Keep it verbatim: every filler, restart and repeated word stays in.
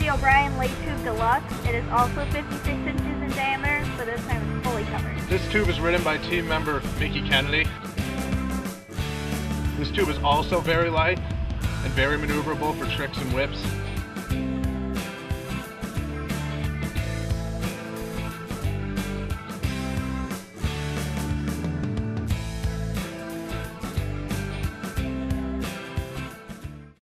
the O'Brien Late Tube Deluxe. It is also fifty-six inches in diameter, but this time it's fully covered. This tube is ridden by team member Mickey Kennedy. This tube is also very light and very maneuverable for tricks and whips.